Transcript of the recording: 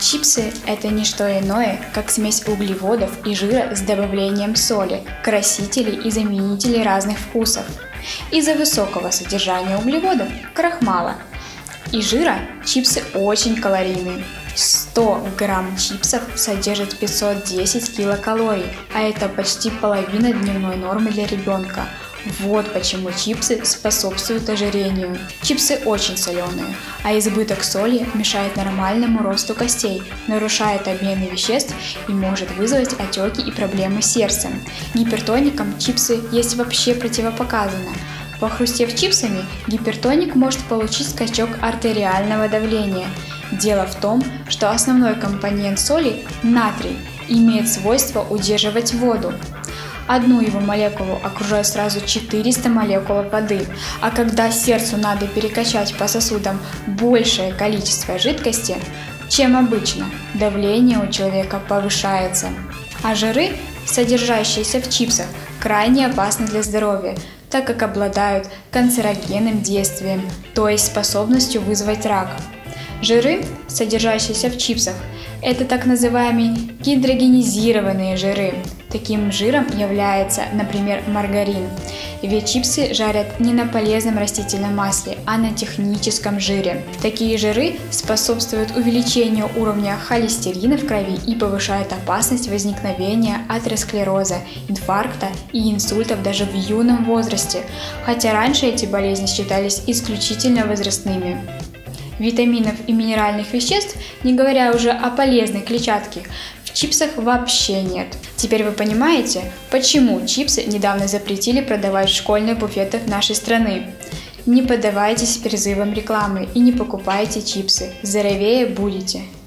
Чипсы – это не что иное, как смесь углеводов и жира с добавлением соли, красителей и заменителей разных вкусов. Из-за высокого содержания углеводов, крахмала и жира чипсы очень калорийные. 100 грамм чипсов содержит 510 килокалорий, а это почти половина дневной нормы для ребенка. Вот почему чипсы способствуют ожирению. Чипсы очень соленые, а избыток соли мешает нормальному росту костей, нарушает обмен веществ и может вызвать отеки и проблемы с сердцем. Гипертоникам чипсы есть вообще противопоказано. Похрустев чипсами, гипертоник может получить скачок артериального давления. Дело в том, что основной компонент соли, натрий, имеет свойство удерживать воду. Одну его молекулу окружает сразу 400 молекул воды, а когда сердцу надо перекачать по сосудам большее количество жидкости, чем обычно, давление у человека повышается. А жиры, содержащиеся в чипсах, крайне опасны для здоровья, так как обладают канцерогенным действием, то есть способностью вызвать рак. Жиры, содержащиеся в чипсах, это так называемые гидрогенизированные жиры. Таким жиром является, например, маргарин. Ведь чипсы жарят не на полезном растительном масле, а на техническом жире. Такие жиры способствуют увеличению уровня холестерина в крови и повышают опасность возникновения атеросклероза, инфаркта и инсультов даже в юном возрасте, хотя раньше эти болезни считались исключительно возрастными. Витаминов и минеральных веществ, не говоря уже о полезной клетчатке, в чипсах вообще нет. Теперь вы понимаете, почему чипсы недавно запретили продавать в школьных буфетах нашей страны. Не поддавайтесь призывам рекламы и не покупайте чипсы, здоровее будете.